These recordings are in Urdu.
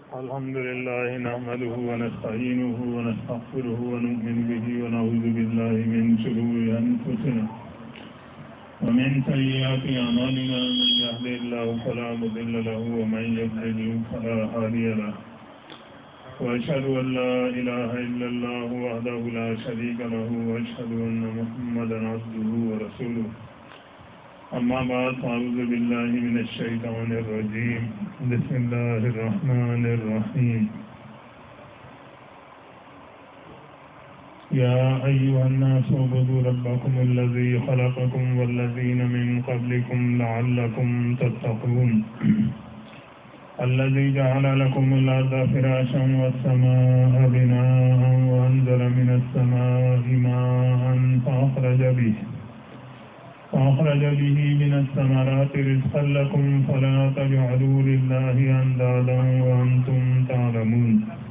الحمد لله نحمده ونستعينه ونستغفره ونؤمن به ونعوذ بالله من شرور أنفسنا ومن سيئات أعمالنا من يهده الله فلا مضل له ومن يضلل فلا هادي له وأشهد أن لا إله إلا الله وحده لا شريك له وأشهد أن محمدا عبده ورسوله أما بعد فأعوذ بالله من الشيطان الرجيم بسم الله الرحمن الرحيم يا أيها الناس اعبدوا ربكم الذي خلقكم والذين من قبلكم لعلكم تتقون الذي جعل لكم الأرض فراشا والسماء بناء وأنزل من السماء ماء فأخرج به من الثمرات رزقا لكم فلا تجعلوا لله أندادا وأنتم تعلمون.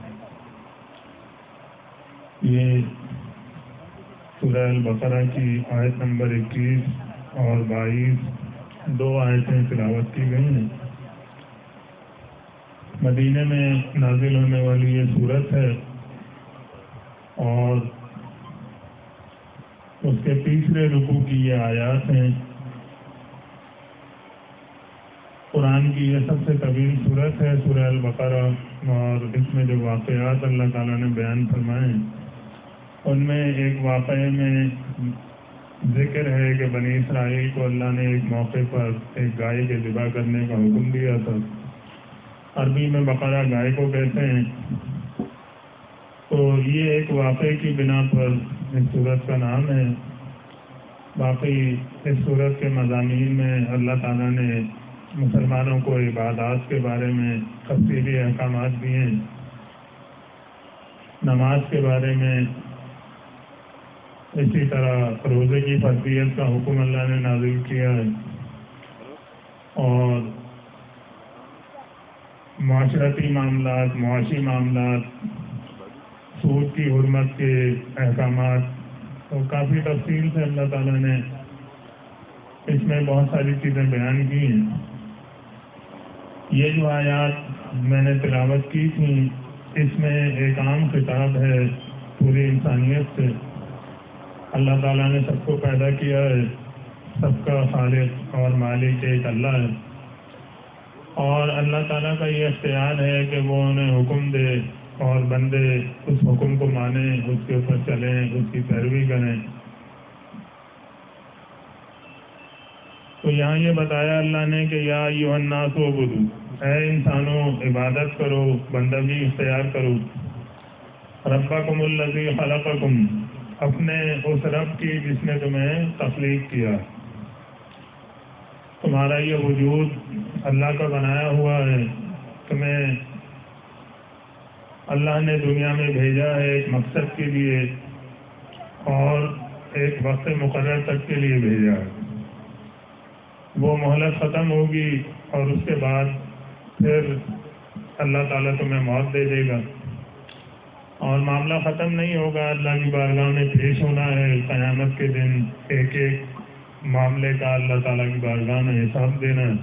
یہ سورہ البقرہ کی آیت نمبر 21 اور 22 دو آیتیں تلاوت کی گئی ہیں. مدینے میں نازل ہونے والی یہ سورت ہے اور اس کے تیسرے رکوع کی یہ آیات ہیں. قرآن کی یہ سب سے طویل سورت ہے سورہ البقرہ، اور اس میں جو واقعات اللہ تعالیٰ نے بیان فرمائے ان میں ایک واقعے میں ذکر ہے کہ بنی اسرائیل کو اللہ نے ایک موقع پر ایک گائے کے ذبح کرنے کا حکم دیا تھا. عربی میں بقرہ گائے کو کہتے ہیں. تو یہ ایک واقعے کی بنا پر اس سورت کا نام ہے. باقی اس سورت کے مضامین میں اللہ تعالیٰ نے مسلمانوں کو عبادات کے بارے میں تفصیلی احکامات دیے ہیں. نماز کے بارے میں، اسی طرح روزے کی فرضیت کا حکم اللہ نے نازل کیا ہے، اور معاشرتی معاملات، معاشی معاملات، سود کی حرمت کے احکامات، تو کافی تفصیل سے اللہ تعالیٰ نے اس میں بہت ساری چیزیں بیان کی ہیں. یہ جو آیات میں نے تلاوت کی تھیں اس میں ایک عام خطاب ہے پوری انسانیت سے. اللہ تعالیٰ نے سب کو پیدا کیا ہے، سب کا خالق اور مالک ایک اللہ ہے، اور اللہ تعالیٰ کا یہ اختیار ہے کہ وہ انہیں حکم دے اور بندے اس حکم کو مانیں، اس کے اوپر چلیں، اس کی پیروی کریں. تو یہاں یہ بتایا اللہ نے کہ یا ایھا الناس اعبدوا، اے انسانوں عبادت کرو، بندگی اختیار کرو. ربکم الذی خلقکم، اپنے اس رب کی جس نے تمہیں تخلیق کیا. تمہارا یہ وجود اللہ کا بنایا ہوا ہے. تمہیں اللہ نے دنیا میں بھیجا ہے ایک مقصد کے لیے اور ایک وقت مقرر تک کے لیے بھیجا ہے. وہ مہلت ختم ہوگی اور اس کے بعد پھر اللہ تعالیٰ تمہیں موت دے دے گا، اور معاملہ ختم نہیں ہوگا. اللہ کی بارگاہ میں پیش ہونا ہے قیامت کے دن. ایک ایک معاملے کا اللہ تعالیٰ کی بارگاہ میں حساب دینا ہے.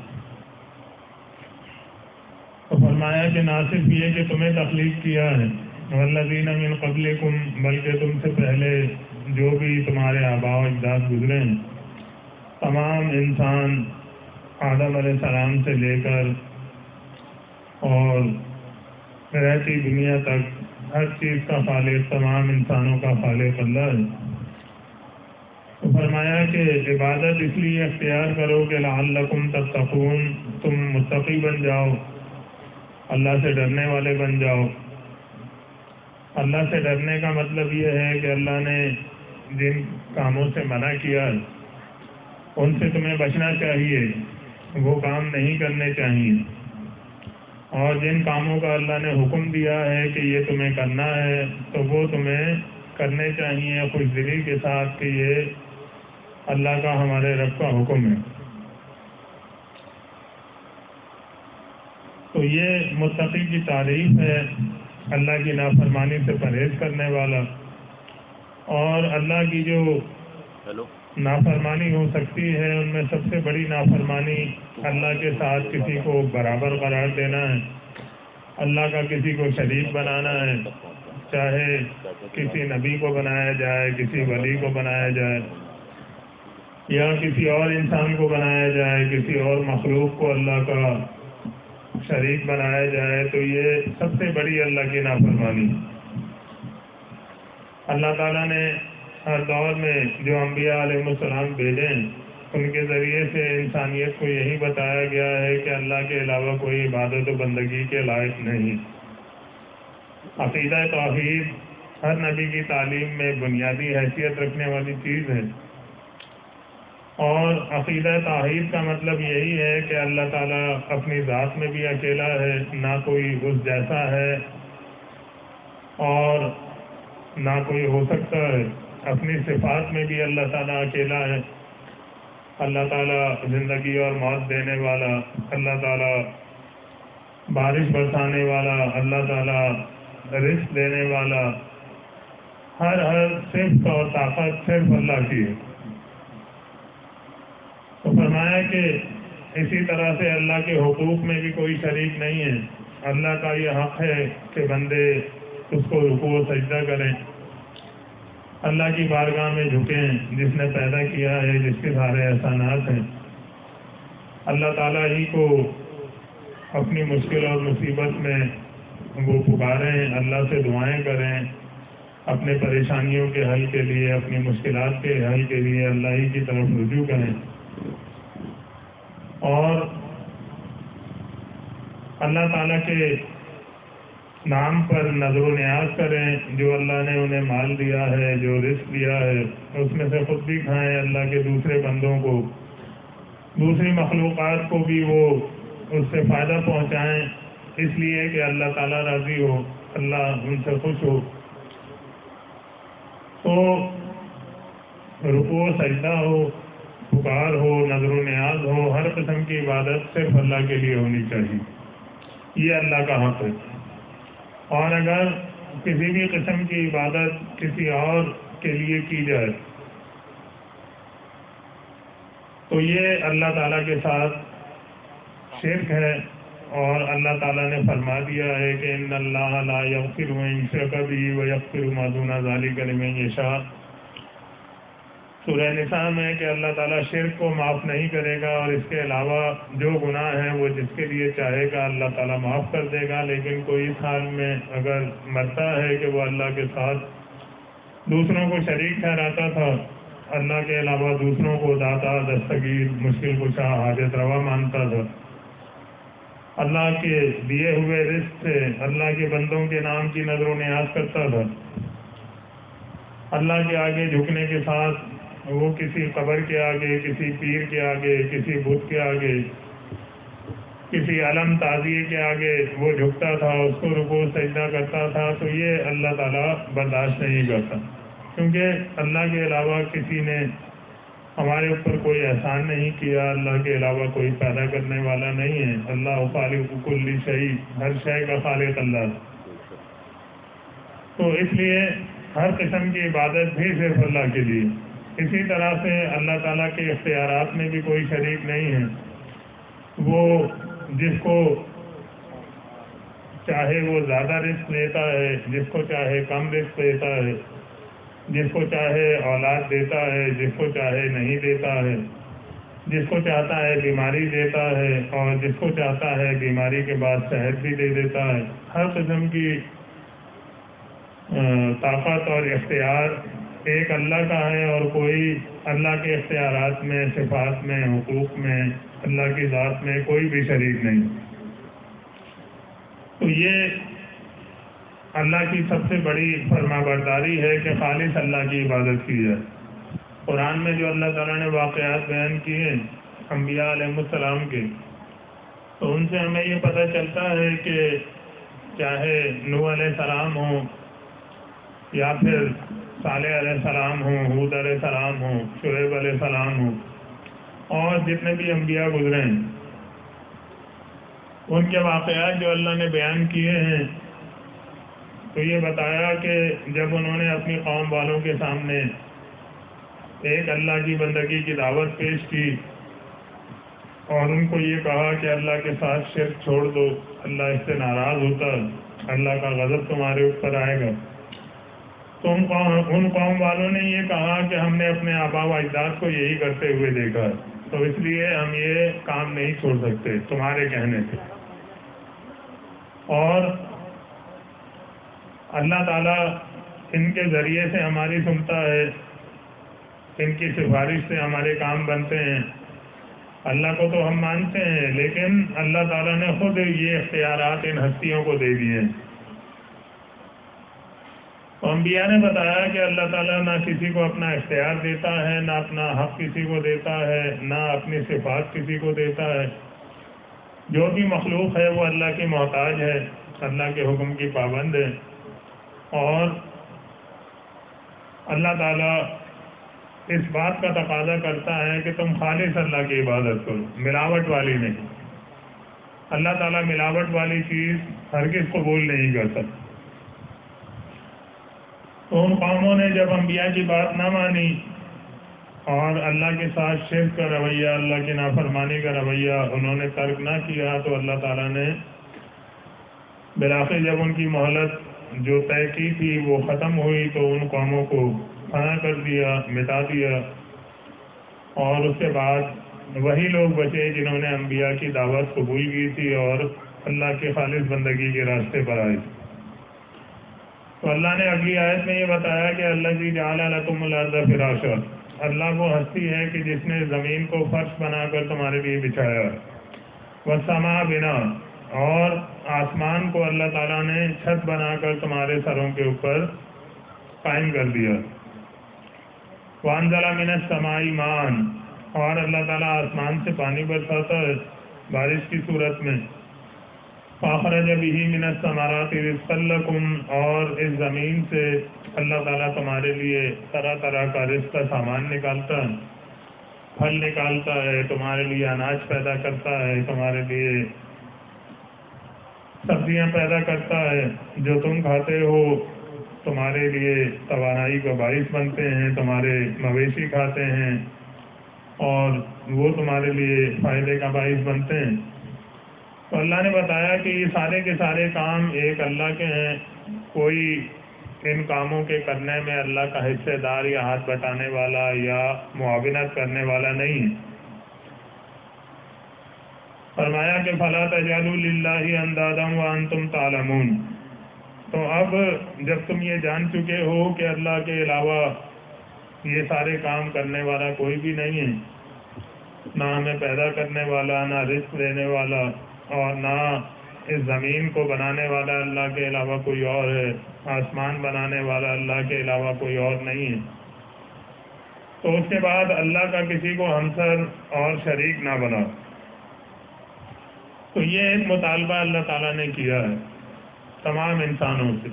تو فرمایا کہ نہ صرف یہ کہ تمہیں تخلیق کیا ہے، والذین من قبلکم، بلکہ تم سے پہلے جو بھی تمہارے آباء و اجداد گزرے ہیں، تمام انسان آدم علیہ السلام سے لے کر اور رہتی دنیا تک ہر چیز کا خالق، تمام انسانوں کا خالق اللہ ہے. تو فرمایا کہ عبادت اس لیے اختیار کرو کہ لعلکم تتقون، تم متقی بن جاؤ، اللہ سے ڈرنے والے بن جاؤ. اللہ سے ڈرنے کا مطلب یہ ہے کہ اللہ نے جن کاموں سے منع کیا ہے ان سے تمہیں بچنا چاہیے، وہ کام نہیں کرنے چاہیے. اور جن کاموں کا اللہ نے حکم دیا ہے کہ یہ تمہیں کرنا ہے تو وہ تمہیں کرنے چاہیے خوش دلی کے ساتھ کہ یہ اللہ کا، ہمارے رب کا حکم ہے. تو یہ متقی کی تعریف ہے، اللہ کی نافرمانی سے پرہیز کرنے والا. اور اللہ کی جو نافرمانی ہو سکتی ہے ان میں سب سے بڑی نافرمانی اللہ کے ساتھ کسی کو برابر قرار دینا ہے. اللہ کا کسی کو شریک بنانا ہے، چاہے کسی نبی کو بنایا جائے، کسی ولی کو بنایا جائے، یا کسی اور انسان کو بنایا جائے، کسی اور مخلوق کو اللہ کا شریک بنایا جائے، تو یہ سب سے بڑی اللہ کی نافرمانی۔ اللہ تعالیٰ نے ہر دور میں جو انبیاء علیہ السلام بھیجے ہیں، ان کے ذریعے سے انسانیت کو یہی بتایا گیا ہے کہ اللہ کے علاوہ کوئی عبادت و بندگی کے لائق نہیں۔ عقیدہ توحید ہر نبی کی تعلیم میں بنیادی حیثیت رکھنے والی چیز ہے، اور عقیدہ توحید کا مطلب یہی ہے کہ اللہ تعالیٰ اپنی ذات میں بھی اکیلا ہے، نہ کوئی اس جیسا ہے اور نہ کوئی ہو سکتا ہے۔ اپنی صفات میں بھی اللہ تعالیٰ اکیلا ہے۔ اللہ تعالیٰ زندگی اور موت دینے والا، اللہ تعالیٰ بارش برسانے والا، اللہ تعالیٰ رزق دینے والا، ہر صفت اور طاقت صرف اللہ کی ہے۔ تو فرمایا کہ اسی طرح سے اللہ کے حقوق میں بھی کوئی شریک نہیں ہے۔ اللہ کا یہ حق ہے کہ بندے اس کو رکوع و سجدہ کریں، اللہ کی بارگاہ میں جھکیں جس نے پیدا کیا ہے، جس کے سارے احسانات ہیں۔ اللہ تعالیٰ ہی کو اپنی مشکل اور مصیبت میں وہ پکاریں، اللہ سے دعائیں کریں، اپنے پریشانیوں کے حل کے لیے، اپنی مشکلات کے حل کے لیے اللہ ہی کی طرف رجوع کریں، اور اللہ تعالیٰ کے نام پر نظر و نیاز کریں۔ جو اللہ نے انہیں مال دیا ہے، جو رزق دیا ہے، اس میں سے خود بھی کھائیں، اللہ کے دوسرے بندوں کو، دوسری مخلوقات کو بھی وہ اس سے فائدہ پہنچائیں، اس لیے کہ اللہ تعالیٰ راضی ہو، اللہ ان سے خوش ہو۔ تو رکوع و سجدہ ہو، پکار ہو، نظر و نیاز ہو، ہر قسم کی عبادت صرف اللہ کے لیے ہونی چاہیے، یہ اللہ کا حق ہے۔ اور اگر کسی بھی قسم کی عبادت کسی اور کے لیے کی جائے تو یہ اللہ تعالیٰ کے ساتھ شرک ہے، اور اللہ تعالیٰ نے فرما دیا ہے کہ ان اللہ لا یغفر ان یشرک بہ ویغفر ما دون ذلک لمن یشاء۔ سورہ نساء میں کہ اللہ تعالیٰ شرک کو معاف نہیں کرے گا، اور اس کے علاوہ جو گناہ ہیں وہ جس کے لیے چاہے گا اللہ تعالیٰ معاف کر دے گا۔ لیکن کوئی اس حال میں اگر مرتا ہے کہ وہ اللہ کے ساتھ دوسروں کو شریک ٹھہراتا تھا، اللہ کے علاوہ دوسروں کو داتا، دستگیر، مشکل کشا، حاجت روا مانتا تھا، اللہ کے دیے ہوئے رزق سے اللہ کے بندوں کے نام کی نظر و نیاز کرتا تھا، اللہ کے آگے جھکنے کے ساتھ وہ کسی قبر کے آگے، کسی پیر کے آگے، کسی بت کے آگے، کسی علم تعزیے کے آگے وہ جھکتا تھا، اس کو رکوع سجدہ کرتا تھا، تو یہ اللہ تعالیٰ برداشت نہیں کرتا، کیونکہ اللہ کے علاوہ کسی نے ہمارے اوپر کوئی احسان نہیں کیا، اللہ کے علاوہ کوئی پیدا کرنے والا نہیں ہے۔ اللہ خالق کل شیء، ہر شے کا خالق اللہ، تو اس لیے ہر قسم کی عبادت بھی صرف اللہ کے لیے۔ اسی طرح سے اللہ تعالیٰ کے اختیارات میں بھی کوئی شریک نہیں ہے، وہ جس کو چاہے وہ زیادہ رزق دیتا ہے، جس کو چاہے کم رزق دیتا ہے، جس کو چاہے اولاد دیتا ہے، جس کو چاہے نہیں دیتا ہے، جس کو چاہتا ہے بیماری دیتا ہے، اور جس کو چاہتا ہے بیماری کے بعد صحت بھی دے دیتا ہے۔ ہر قسم کی طاقت اور اختیار ایک اللہ کا ہے، اور کوئی اللہ کے اختیارات میں، صفات میں، حقوق میں، اللہ کی ذات میں کوئی بھی شریک نہیں۔ تو یہ اللہ کی سب سے بڑی فرما برداری ہے کہ خالص اللہ کی عبادت کی جائے۔ قرآن میں جو اللہ تعالیٰ نے واقعات بیان کیے انبیاء علیہ السلام کے، تو ان سے ہمیں یہ پتہ چلتا ہے کہ چاہے نوح علیہ السلام ہوں، یا پھر صالح علیہ السلام ہوں، ہود علیہ السلام ہوں، شعیب علیہ السلام ہوں، اور جتنے بھی انبیاء گزرے ہیں، ان کے واقعات جو اللہ نے بیان کیے ہیں، تو یہ بتایا کہ جب انہوں نے اپنی قوم والوں کے سامنے ایک اللہ کی بندگی کی دعوت پیش کی، اور ان کو یہ کہا کہ اللہ کے ساتھ شرک چھوڑ دو، اللہ اس سے ناراض ہوتا ہے، اللہ کا غضب تمہارے اوپر آئے گا۔ تو ان قوم والوں نے یہ کہا کہ ہم نے اپنے آبا و اجداد کو یہی کرتے ہوئے دیکھا ہے، تو اس لیے ہم یہ کام نہیں چھوڑ سکتے تمہارے کہنے سے۔ اور اللہ تعالیٰ ان کے ذریعے سے ہماری سنتا ہے، ان کی سفارش سے ہمارے کام بنتے ہیں۔ اللہ کو تو ہم مانتے ہیں، لیکن اللہ تعالیٰ نے خود یہ اختیارات ان ہستیوں کو دے دیے ہیں۔ تو انبیاء نے بتایا کہ اللہ تعالیٰ نہ کسی کو اپنا اختیار دیتا ہے، نہ اپنا حق کسی کو دیتا ہے، نہ اپنی صفات کسی کو دیتا ہے۔ جو بھی مخلوق ہے وہ اللہ کی محتاج ہے، اللہ کے حکم کی پابند ہے۔ اور اللہ تعالیٰ اس بات کا تقاضا کرتا ہے کہ تم خالص اللہ کی عبادت کرو، ملاوٹ والی نہیں۔ اللہ تعالیٰ ملاوٹ والی چیز ہرگز قبول نہیں کرتا۔ تو ان قوموں نے جب انبیاء کی بات نہ مانی اور اللہ کے ساتھ شرک کا رویہ، اللہ کی نافرمانی کا رویہ انہوں نے ترک نہ کیا، تو اللہ تعالیٰ نے بالآخر جب ان کی مہلت جو طے کی تھی وہ ختم ہوئی تو ان قوموں کو فنا کر دیا، مٹا دیا۔ اور اس کے بعد وہی لوگ بچے جنہوں نے انبیاء کی دعوت قبول کی تھی اور اللہ کے خالص بندگی کے راستے پر آئے تھے۔ تو اللہ نے اگلی آیت میں یہ بتایا کہ اللہ جعل لکم الارض فراشا، اللہ وہ ہستی ہے کہ جس نے زمین کو فرش بنا کر تمہارے لیے بچھایا، والسماء بنا، اور آسمان کو اللہ تعالیٰ نے چھت بنا کر تمہارے سروں کے اوپر قائم کر دیا، وانزل من السماء ماء، اور اللہ تعالیٰ آسمان سے پانی برساتا ہے بارش کی صورت میں، فاخرج به من الثمرات رزقا لکم، اور اس زمین سے اللہ تعالیٰ تمہارے لیے طرح طرح کا رزق کا سامان نکالتا ہے، پھل نکالتا ہے، تمہارے لیے اناج پیدا کرتا ہے، تمہارے لیے سبزیاں پیدا کرتا ہے جو تم کھاتے ہو، تمہارے لیے توانائی کا باعث بنتے ہیں، تمہارے مویشی کھاتے ہیں اور وہ تمہارے لیے فائدے کا باعث بنتے ہیں۔ تو اللہ نے بتایا کہ یہ سارے کے سارے کام ایک اللہ کے ہیں، کوئی ان کاموں کے کرنے میں اللہ کا حصے دار یا ہاتھ بٹانے والا یا معاونت کرنے والا نہیں ہے۔ فرمایا کہ فَلَا تَجْعَلُوا لِلَّهِ أَنْدَادًا وَأَنْتُمْ تَعْلَمُونَ، تو اب جب تم یہ جان چکے ہو کہ اللہ کے علاوہ یہ سارے کام کرنے والا کوئی بھی نہیں ہے، نہ ہمیں پیدا کرنے والا، نہ رزق دینے والا، اور نہ اس زمین کو بنانے والا اللہ کے علاوہ کوئی اور ہے، آسمان بنانے والا اللہ کے علاوہ کوئی اور نہیں ہے، تو اس کے بعد اللہ کا کسی کو ہمسر اور شریک نہ بنا۔ تو یہ ایک مطالبہ اللہ تعالیٰ نے کیا ہے تمام انسانوں سے۔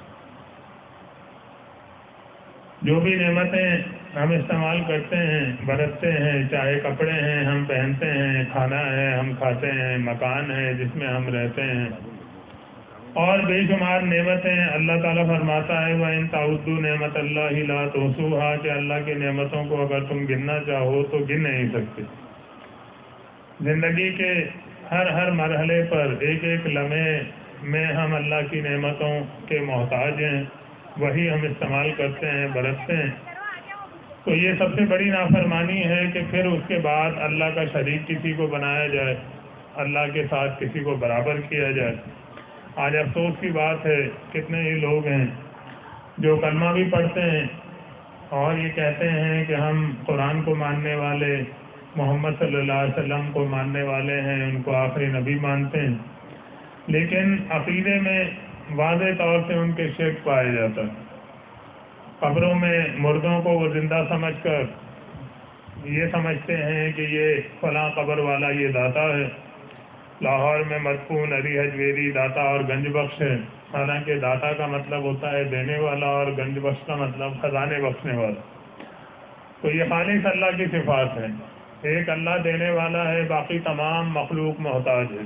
جو بھی نعمتیں ہم استعمال کرتے ہیں، برتتے ہیں، چاہے کپڑے ہیں ہم پہنتے ہیں، کھانا ہے ہم کھاتے ہیں، مکان ہے جس میں ہم رہتے ہیں، اور بے شمار نعمتیں، اللہ تعالیٰ فرماتا ہے وَإِن تَعُدُّوا نِعْمَتَ اللَّهِ لَا تُحْصُوهَا، کہ اللہ کی نعمتوں کو اگر تم گننا چاہو تو گن نہیں سکتے۔ زندگی کے ہر مرحلے پر، ایک ایک لمحے میں ہم اللہ کی نعمتوں کے محتاج ہیں، وہی ہم استعمال کرتے ہیں، برتتے ہیں۔ تو یہ سب سے بڑی نافرمانی ہے کہ پھر اس کے بعد اللہ کا شریک کسی کو بنایا جائے، اللہ کے ساتھ کسی کو برابر کیا جائے۔ آج افسوس کی بات ہے، کتنے ہی لوگ ہیں جو کلمہ بھی پڑھتے ہیں اور یہ کہتے ہیں کہ ہم قرآن کو ماننے والے، محمد صلی اللہ علیہ وسلم کو ماننے والے ہیں، ان کو آخری نبی مانتے ہیں، لیکن عقیدے میں واضح طور سے ان کے شرک پایا جاتا ہے۔ قبروں میں مردوں کو وہ زندہ سمجھ کر یہ سمجھتے ہیں کہ یہ فلاں قبر والا یہ داتا ہے، لاہور میں مدفون علی حجویری داتا اور گنج بخش ہے، حالانکہ داتا کا مطلب ہوتا ہے دینے والا اور گنج بخش کا مطلب خزانے بخشنے والا۔ تو یہ خالص اللہ کی صفات ہے، ایک اللہ دینے والا ہے، باقی تمام مخلوق محتاج ہے۔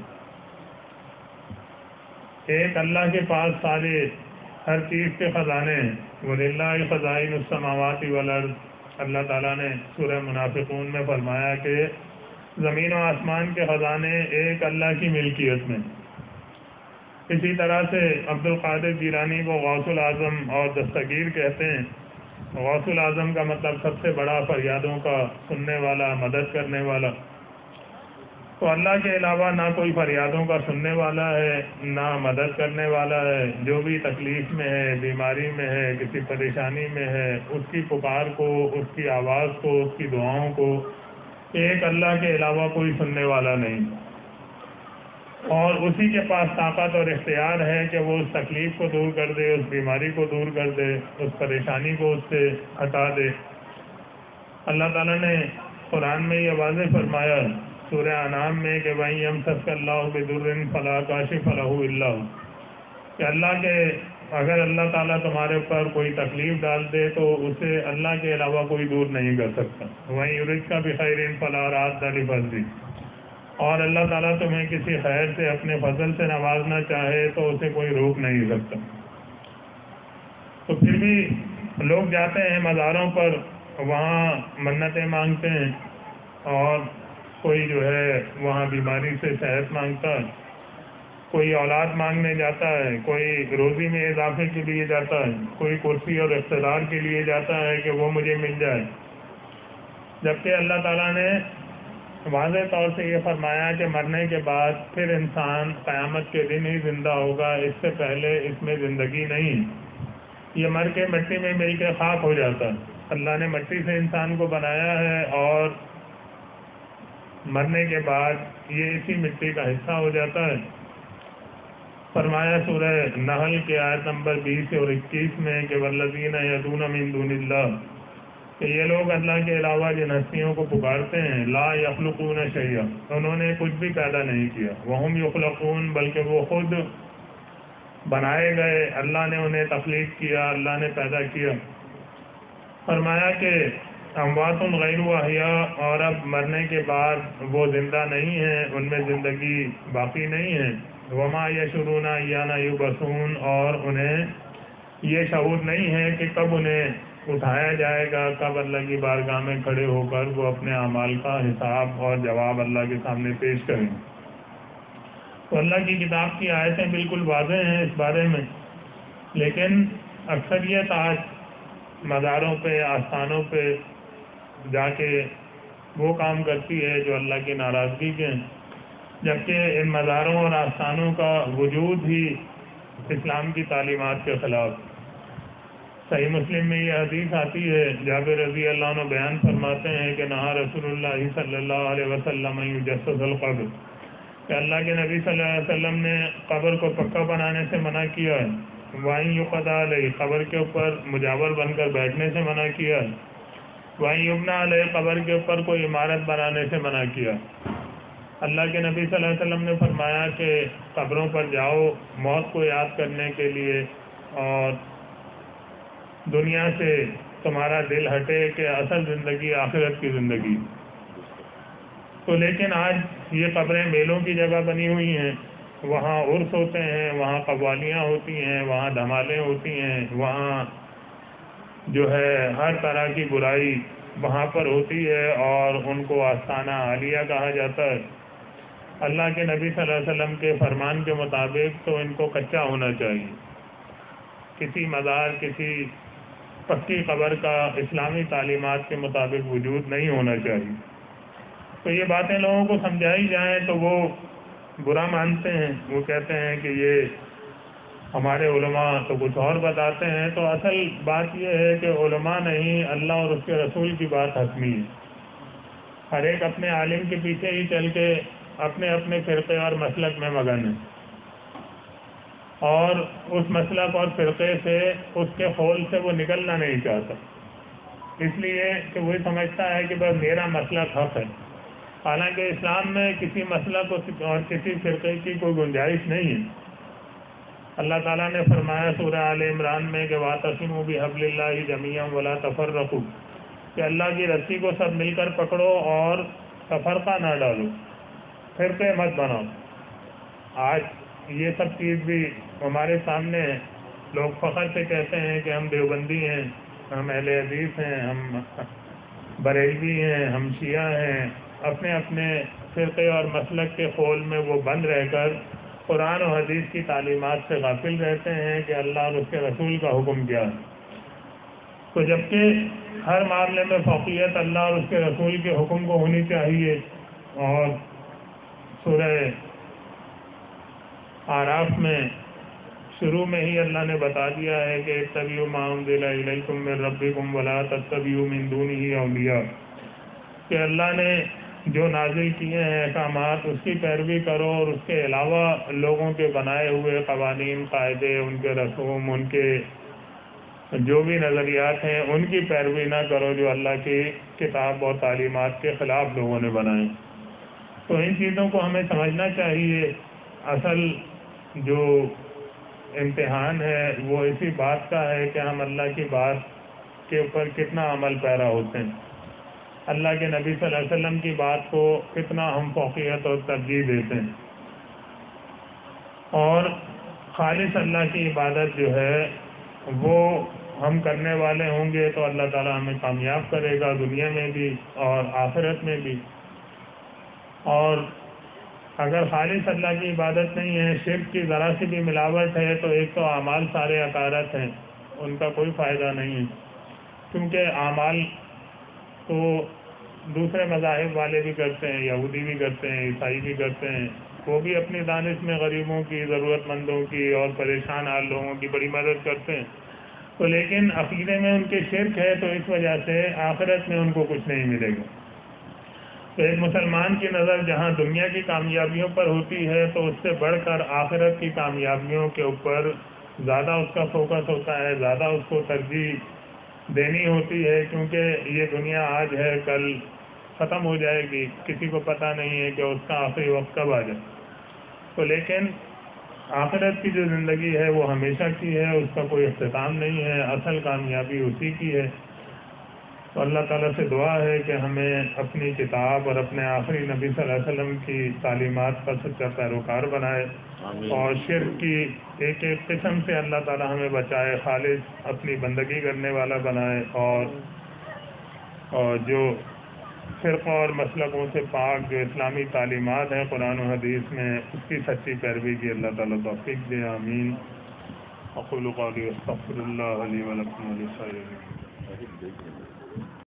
ایک اللہ کے پاس سارے ہر چیز کے خزانے ہیں، وَلِلَّهِ خَزَائِنُ السَّمَاوَاتِ وَالْأَرْضِ، اللہ تعالیٰ نے سورہ منافقون میں فرمایا کہ زمین و آسمان کے خزانے ایک اللہ کی ملکیت میں۔ اسی طرح سے عبد القادر جیلانی کو غوث العظم اور دستگیر کہتے ہیں۔ غوث العظم کا مطلب سب سے بڑا، فریادوں کا سننے والا، مدد کرنے والا۔ تو اللہ کے علاوہ نہ کوئی فریادوں کا سننے والا ہے، نہ مدد کرنے والا ہے۔ جو بھی تکلیف میں ہے، بیماری میں ہے، کسی پریشانی میں ہے، اس کی پکار کو، اس کی آواز کو، اس کی دعاؤں کو ایک اللہ کے علاوہ کوئی سننے والا نہیں، اور اسی کے پاس طاقت اور اختیار ہے کہ وہ اس تکلیف کو دور کر دے، اس بیماری کو دور کر دے، اس پریشانی کو اس سے ہٹا دے۔ اللہ تعالیٰ نے قرآن میں یہ واضح فرمایا ہے سورہ انعام میں کہ وَإِن يَمْسَسْكَ اللَّهُ بِضُرٍّ فَلَا كَاشِفَ لَهُ إِلَّا هُوَ، کہ اللہ کے اگر اللہ تعالیٰ تمہارے اوپر کوئی تکلیف ڈال دے تو اسے اللہ کے علاوہ کوئی دور نہیں کر سکتا۔ وَإِن يُرِدْكَ بِخَيْرٍ فَلَا رَادَّ لِفَضْلِهِ، اور اللہ تعالیٰ تمہیں کسی خیر سے، اپنے فضل سے نوازنا چاہے تو اسے کوئی روک نہیں سکتا۔ تو پھر بھی لوگ جاتے ہیں مزاروں پر، وہاں منتیں مانگتے ہیں، اور کوئی جو ہے وہاں بیماری سے صحت مانگتا ہے، کوئی اولاد مانگنے جاتا ہے، کوئی روزی میں اضافے کے لیے جاتا ہے، کوئی کرسی اور اقتدار کے لیے جاتا ہے کہ وہ مجھے مل جائے، جبکہ اللہ تعالیٰ نے واضح طور سے یہ فرمایا کہ مرنے کے بعد پھر انسان قیامت کے دن ہی زندہ ہوگا، اس سے پہلے اس میں زندگی نہیں۔ یہ مر کے مٹی میں مل کے خاک ہو جاتا ہے۔ اللہ نے مٹی سے انسان کو بنایا ہے، اور مرنے کے بعد یہ اسی مٹی کا حصہ ہو جاتا ہے۔ فرمایا سورہ نحل کے آیت نمبر 20 اور 21 میں کہ وَالَّذِينَ يَدْعُونَ مِن دُونِ اللَّهِ، کہ یہ لوگ اللہ کے علاوہ جن ہستیوں کو پکارتے ہیں، لا یخلقون شیئا، انہوں نے کچھ بھی پیدا نہیں کیا، وہم یخلقون، بلکہ وہ خود بنائے گئے، اللہ نے انہیں تخلیق کیا، اللہ نے پیدا کیا۔ فرمایا کہ اموات غیر احیاء، اور اب مرنے کے بعد وہ زندہ نہیں ہیں، ان میں زندگی باقی نہیں ہے۔ وما یشعرون ایان یبعثون، اور انہیں یہ شعور نہیں ہے کہ کب انہیں اٹھایا جائے گا، کب اللہ کی بارگاہ میں کھڑے ہو کر وہ اپنے اعمال کا حساب اور جواب اللہ کے سامنے پیش کریں۔ تو اللہ کی کتاب کی آیتیں بالکل واضح ہیں اس بارے میں، لیکن اکثریت آج مزاروں پہ، آستانوں پہ جا کے وہ کام کرتی ہے جو اللہ کی ناراضگی کے ہیں، جبکہ ان مزاروں اور آستانوں کا وجود ہی اسلام کی تعلیمات کے خلاف۔ صحیح مسلم میں یہ حدیث آتی ہے، جابر رضی اللہ عنہ بیان فرماتے ہیں کہ نہا رسول اللہ صلی اللہ علیہ وسلم یجسس القبر، کہ اللہ کے نبی صلی اللہ علیہ وسلم نے قبر کو پکا بنانے سے منع کیا ہے، وَإِن يُقَضَ عَلَيْهِ، قبر کے اوپر مجاور بن کر بیٹھنے سے منع کیا ہے، وَإِن يُبْنَى عَلَيْهِ، قبر کے اوپر کوئی عمارت بنانے سے منع کیا۔ اللہ کے نبی صلی اللہ علیہ وسلم نے فرمایا کہ قبروں پر جاؤ موت کو یاد کرنے کے لیے، اور دنیا سے تمہارا دل ہٹے کہ اصل زندگی آخرت کی زندگی۔ تو لیکن آج یہ قبریں میلوں کی جگہ بنی ہوئی ہیں، وہاں عرس ہوتے ہیں، وہاں قوالیاں ہوتی ہیں، وہاں دھمالیں ہوتی ہیں، وہاں جو ہے ہر طرح کی برائی وہاں پر ہوتی ہے، اور ان کو آستانہ عالیہ کہا جاتا ہے۔ اللہ کے نبی صلی اللہ علیہ وسلم کے فرمان کے مطابق تو ان کو کچا ہونا چاہیے، کسی مزار، کسی پکی قبر کا اسلامی تعلیمات کے مطابق وجود نہیں ہونا چاہیے۔ تو یہ باتیں لوگوں کو سمجھائی جائیں تو وہ برا مانتے ہیں، وہ کہتے ہیں کہ یہ ہمارے علماء تو کچھ اور بتاتے ہیں۔ تو اصل بات یہ ہے کہ علماء نہیں، اللہ اور اس کے رسول کی بات حتمی ہے۔ ہر ایک اپنے عالم کے پیچھے ہی چل کے اپنے اپنے فرقے اور مسلک میں مگن ہے، اور اس مسلک اور فرقے سے، اس کے خول سے وہ نکلنا نہیں چاہتا، اس لیے کہ وہ سمجھتا ہے کہ بس میرا مسلک حق ہے، حالانکہ اسلام میں کسی مسلک اور کسی فرقے کی کوئی گنجائش نہیں ہے۔ اللہ تعالیٰ نے فرمایا سورہ آل عمران میں کہ وَاعْتَصِمُوا بِحَبْلِ اللَّهِ جَمِيعًا وَلَا تَفَرَّقُوا، کہ اللہ کی رسی کو سب مل کر پکڑو اور تفرقہ نہ ڈالو، فرقے مت بناؤ۔ آج یہ سب چیز بھی ہمارے سامنے ہے، لوگ فخر سے کہتے ہیں کہ ہم دیوبندی ہیں، ہم اہل حدیث ہیں، ہم بریلوی ہیں، ہم شیعہ ہیں، اپنے اپنے فرقے اور مسلک کے قول میں وہ بند رہ کر قرآن و حدیث کی تعلیمات سے غافل رہتے ہیں کہ اللہ اور اس کے رسول کا حکم کیا ہے۔ تو جبکہ ہر معاملے میں فوقیت اللہ اور اس کے رسول کے حکم کو ہونی چاہیے، اور سورہ اعراف میں شروع میں ہی اللہ نے بتا دیا ہے کہ اتبعوا ما انزل الیکم من ربکم ولا تتبعوا من دونہ اولیاء، کہ اللہ نے جو نازل کیے ہیں احکامات اس کی پیروی کرو، اور اس کے علاوہ لوگوں کے بنائے ہوئے قوانین، قاعدے، ان کے رسوم، ان کے جو بھی نظریات ہیں ان کی پیروی نہ کرو جو اللہ کی کتاب اور تعلیمات کے خلاف لوگوں نے بنائے۔ تو ان چیزوں کو ہمیں سمجھنا چاہیے۔ اصل جو امتحان ہے وہ اسی بات کا ہے کہ ہم اللہ کی بات کے اوپر کتنا عمل پیرا ہوتے ہیں، اللہ کے نبی صلی اللہ علیہ وسلم کی بات کو کتنا ہم فوقیت اور ترجیح دیتے ہیں، اور خالص اللہ کی عبادت جو ہے وہ ہم کرنے والے ہوں گے تو اللہ تعالی ہمیں کامیاب کرے گا دنیا میں بھی اور آخرت میں بھی۔ اور اگر خالص اللہ کی عبادت نہیں ہے، شرک کی ذرا سی بھی ملاوٹ ہے، تو ایک تو اعمال سارے عقارت ہیں، ان کا کوئی فائدہ نہیں ہے، کیونکہ اعمال تو دوسرے مذاہب والے بھی کرتے ہیں، یہودی بھی کرتے ہیں، عیسائی بھی کرتے ہیں، وہ بھی اپنی دانش میں غریبوں کی، ضرورت مندوں کی اور پریشان حال لوگوں کی بڑی مدد کرتے ہیں، تو لیکن عقیدے میں ان کے شرک ہے، تو اس وجہ سے آخرت میں ان کو کچھ نہیں ملے گا۔ تو ایک مسلمان کی نظر جہاں دنیا کی کامیابیوں پر ہوتی ہے تو اس سے بڑھ کر آخرت کی کامیابیوں کے اوپر زیادہ اس کا فوکس ہوتا ہے، زیادہ اس کو ترجیح دینی ہوتی ہے، کیونکہ یہ دنیا آج ہے کل ختم ہو جائے گی، کسی کو پتہ نہیں ہے کہ اس کا آخری وقت کب آ جائے۔ تو لیکن آخرت کی جو زندگی ہے وہ ہمیشہ کی ہے، اس کا کوئی اختتام نہیں ہے، اصل کامیابی اسی کی ہے۔ تو اللہ تعالیٰ سے دعا ہے کہ ہمیں اپنی کتاب اور اپنے آخری نبی صلی اللہ علیہ وسلم کی تعلیمات کا سچا پیروکار بنائے، اور شرک کی ایک ایک قسم سے اللہ تعالیٰ ہمیں بچائے، خالص اپنی بندگی کرنے والا بنائے، اور جو فرقوں اور مسلکوں سے پاک جو اسلامی تعلیمات ہیں قرآن و حدیث میں اس کی سچی پیروی کی اللہ تعالیٰ توفیق دے۔ آمین۔ اقول قولی استغفر اللہ لی ولکم ولسائر المسلمین۔